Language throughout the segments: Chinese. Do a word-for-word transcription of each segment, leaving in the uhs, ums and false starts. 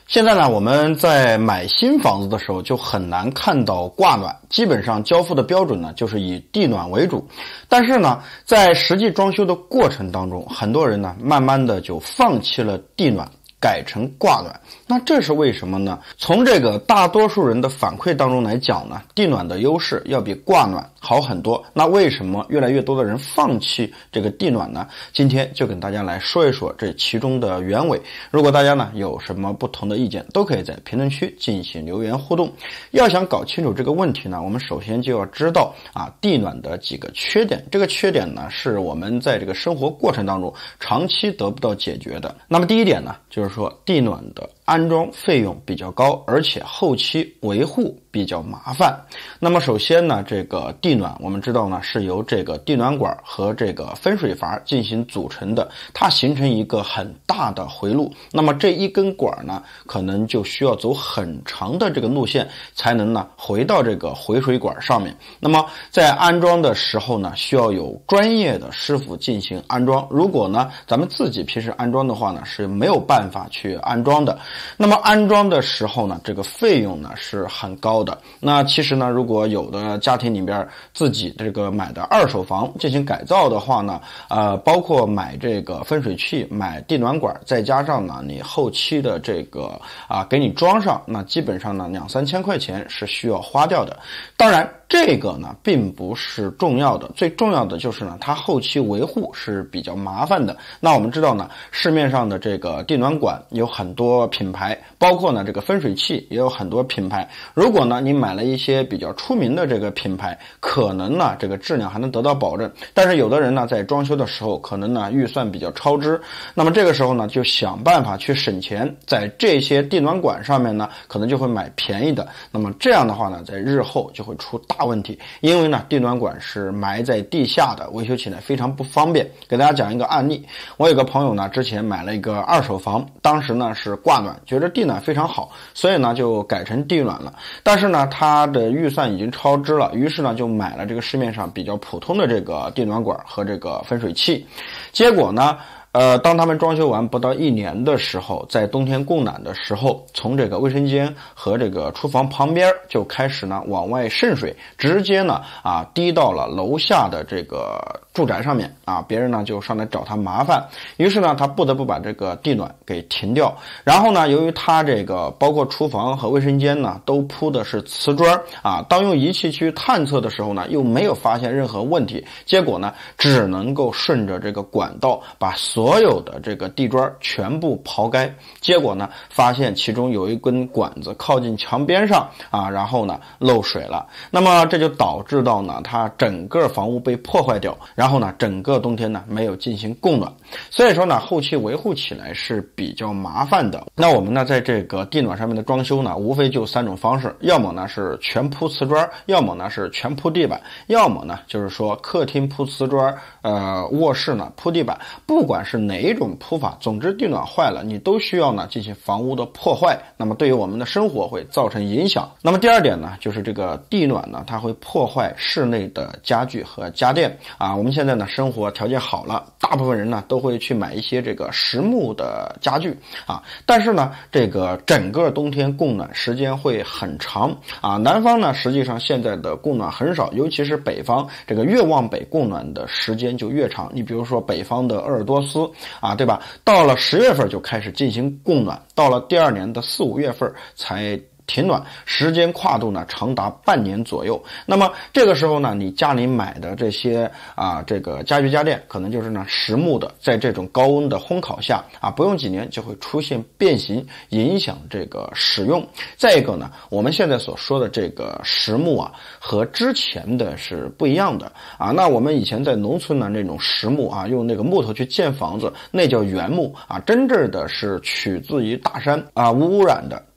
现在呢，我们在买新房子的时候就很难看到挂暖，基本上交付的标准呢就是以地暖为主。但是呢，在实际装修的过程当中，很多人呢慢慢的就放弃了地暖，改成挂暖。那这是为什么呢？从这个大多数人的反馈当中来讲呢，地暖的优势要比挂暖好很多。那为什么越来越多的人放弃这个地暖呢？今天就跟大家来说一说这其中的原委。如果大家呢有什么不同的意见，都可以在评论区进行留言互动。要想搞清楚这个问题呢，我们首先就要知道啊地暖的几个缺点。这个缺点呢是我们在这个生活过程当中长期得不到解决的。那么第一点呢，就是说地暖的安装费用比较高，而且后期维护比较麻烦。那么首先呢，这个地暖我们知道呢是由这个地暖管和这个分水阀进行组成的，它形成一个很大的回路。那么这一根管呢，可能就需要走很长的这个路线，才能呢回到这个回水管上面。那么在安装的时候呢，需要有专业的师傅进行安装。如果呢咱们自己平时安装的话呢，是没有办法去安装的。那么安装的时候呢，这个费用呢是很高的。那其实呢，如果有的家庭里边自己这个买的二手房进行改造的话呢，呃，包括买这个分水器、买地暖管，再加上呢你后期的这个啊给你装上，那基本上呢两三千块钱是需要花掉的。当然这个呢并不是重要的，最重要的就是呢它后期维护是比较麻烦的。那我们知道呢，市面上的这个地暖管有很多品牌，包括呢这个分水器也有很多品牌。如果呢你买了一些比较出名的这个品牌，可能呢这个质量还能得到保证。但是有的人呢在装修的时候可能呢预算比较超支，那么这个时候呢就想办法去省钱，在这些地暖管上面呢可能就会买便宜的。那么这样的话呢，在日后就会出大问题，因为呢地暖管是埋在地下的，维修起来非常不方便。给大家讲一个案例，我有个朋友呢之前买了一个二手房，当时呢是挂暖，觉得地暖非常好，所以呢就改成地暖了。但是呢他的预算已经超支了，于是呢就买了这个市面上比较普通的这个地暖管和这个分水器。结果呢呃，当他们装修完不到一年的时候，在冬天供暖的时候，从这个卫生间和这个厨房旁边就开始呢往外渗水，直接呢啊滴到了楼下的这个住宅上面啊，别人呢就上来找他麻烦，于是呢他不得不把这个地暖给停掉。然后呢，由于他这个包括厨房和卫生间呢都铺的是瓷砖啊，当用仪器去探测的时候呢，又没有发现任何问题，结果呢只能够顺着这个管道把所有的这个地砖全部刨开，结果呢发现其中有一根管子靠近墙边上啊，然后呢漏水了。那么这就导致到呢它整个房屋被破坏掉，然后呢整个冬天呢没有进行供暖，所以说呢后期维护起来是比较麻烦的。那我们呢在这个地暖上面的装修呢，无非就三种方式，要么呢是全铺瓷砖，要么呢是全铺地板，要么呢就是说客厅铺瓷砖，呃卧室呢铺地板。不管是哪一种铺法，总之地暖坏了，你都需要呢进行房屋的破坏，那么对于我们的生活会造成影响。那么第二点呢，就是这个地暖呢，它会破坏室内的家具和家电啊。我们现在呢生活条件好了，大部分人呢都会去买一些这个实木的家具啊，但是呢这个整个冬天供暖时间会很长啊。南方呢实际上现在的供暖很少，尤其是北方，这个越往北供暖的时间就越长。你比如说北方的鄂尔多斯啊，对吧？到了十月份就开始进行供暖，到了第二年的四五月份才停暖，时间跨度呢长达半年左右。那么这个时候呢，你家里买的这些啊这个家具家电可能就是呢实木的，在这种高温的烘烤下啊，不用几年就会出现变形，影响这个使用。再一个呢，我们现在所说的这个实木啊，和之前的是不一样的啊。那我们以前在农村呢，那种实木啊，用那个木头去建房子，那叫原木啊，真正的是取自于大山啊，无污染的。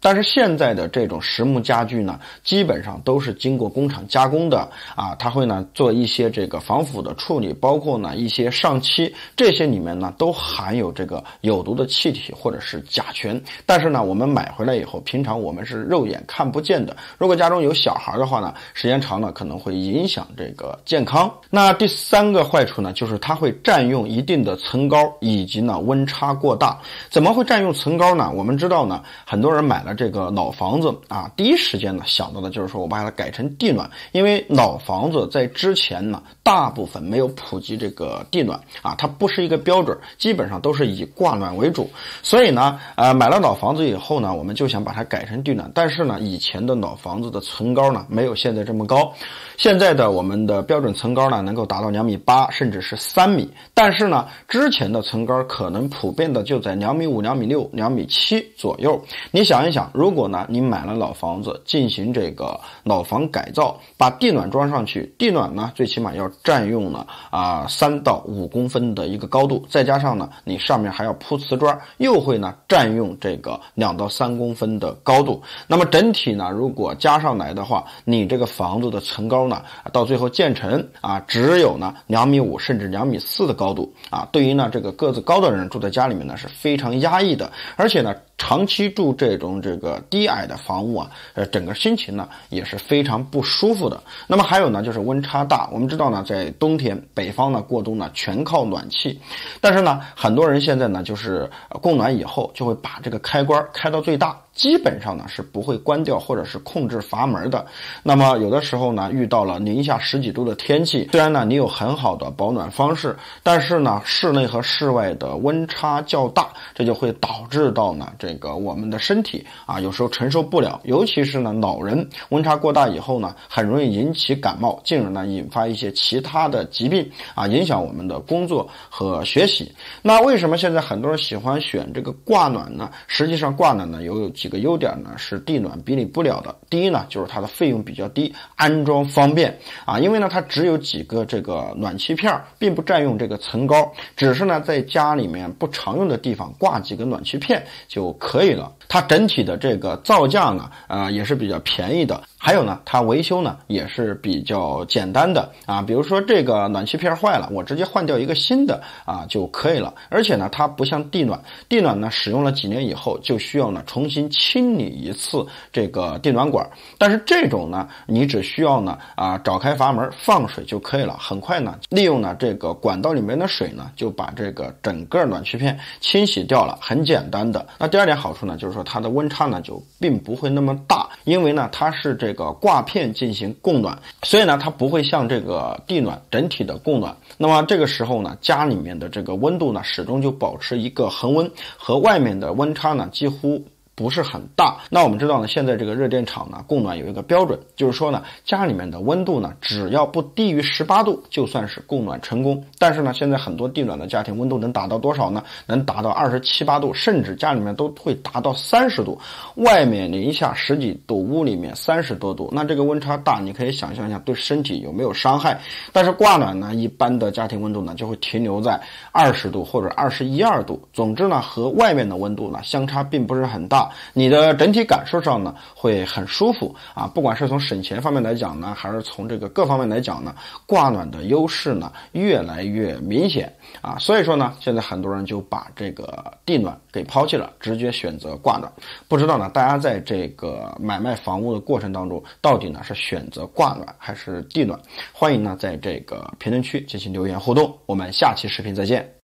但是现在的这种实木家具呢，基本上都是经过工厂加工的啊，它会呢做一些这个防腐的处理，包括呢一些上漆，这些里面呢都含有这个有毒的气体或者是甲醛。但是呢，我们买回来以后，平常我们是肉眼看不见的。如果家中有小孩的话呢，时间长了可能会影响这个健康。那第三个坏处呢，就是它会占用一定的层高，以及呢温差过大。怎么会占用层高呢？我们知道呢，很多人买了这个老房子啊，第一时间呢想到的就是说我把它改成地暖，因为老房子在之前呢大部分没有普及这个地暖啊，它不是一个标准，基本上都是以挂暖为主。所以呢呃买了老房子以后呢，我们就想把它改成地暖，但是呢以前的老房子的层高呢没有现在这么高，现在的我们的标准层高呢能够达到两米八甚至是三米，但是呢之前的层高可能普遍的就在两米五、两米六、两米七左右。你想一想，如果呢你买了老房子进行这个老房改造，把地暖装上去，地暖呢最起码要占用呢啊三到五公分的一个高度，再加上呢你上面还要铺瓷砖，又会呢占用这个两到三公分的高度。那么整体呢如果加上来的话，你这个房子的层高呢到最后建成啊只有呢两米五甚至两米四的高度啊，对于呢这个个子高的人住在家里面呢是非常压抑的，而且呢长期住这种这个低矮的房屋啊，呃，整个心情呢也是非常不舒服的。那么还有呢，就是温差大。我们知道呢，在冬天北方呢过冬呢全靠暖气，但是呢，很多人现在呢就是供暖以后就会把这个开关开到最大，基本上呢是不会关掉或者是控制阀门的。那么有的时候呢，遇到了零下十几度的天气，虽然呢你有很好的保暖方式，但是呢室内和室外的温差较大，这就会导致到呢这个我们的身体啊有时候承受不了，尤其是呢老人温差过大以后呢，很容易引起感冒，进而呢引发一些其他的疾病啊，影响我们的工作和学习。那为什么现在很多人喜欢选这个挂暖呢？实际上挂暖呢有几个优点呢是地暖比拟不了的。第一呢就是它的费用比较低，安装方便啊，因为呢它只有几个这个暖气片，并不占用这个层高，只是呢在家里面不常用的地方挂几个暖气片就可以了。它整体的这个造价呢呃也是比较便宜的，还有呢它维修呢也是比较简单的啊，比如说这个暖气片坏了，我直接换掉一个新的啊就可以了。而且呢它不像地暖，地暖呢使用了几年以后就需要呢重新清理一次这个地暖管，但是这种呢你只需要呢啊找开阀门放水就可以了，很快呢利用呢这个管道里面的水呢就把这个整个暖气片清洗掉了，很简单的。那第二点好处呢就是说它的温差呢就并不会那么大，因为呢它是这个挂片进行供暖，所以呢它不会像这个地暖整体的供暖。那么这个时候呢家里面的这个温度呢始终就保持一个恒温，和外面的温差呢几乎不是很大。那我们知道呢，现在这个热电厂呢供暖有一个标准，就是说呢家里面的温度呢只要不低于十八度就算是供暖成功。但是呢现在很多地暖的家庭温度能达到多少呢？能达到二十七八度，甚至家里面都会达到三十度，外面零下十几度，屋里面三十多度，那这个温差大，你可以想象一下对身体有没有伤害。但是挂暖呢一般的家庭温度呢就会停留在二十度或者二十一二度，总之呢和外面的温度呢相差并不是很大，你的整体感受上呢会很舒服啊，不管是从省钱方面来讲呢，还是从这个各方面来讲呢，挂暖的优势呢越来越明显啊。所以说呢现在很多人就把这个地暖给抛弃了，直接选择挂暖。不知道呢大家在这个买卖房屋的过程当中到底呢是选择挂暖还是地暖？欢迎呢在这个评论区进行留言互动，我们下期视频再见。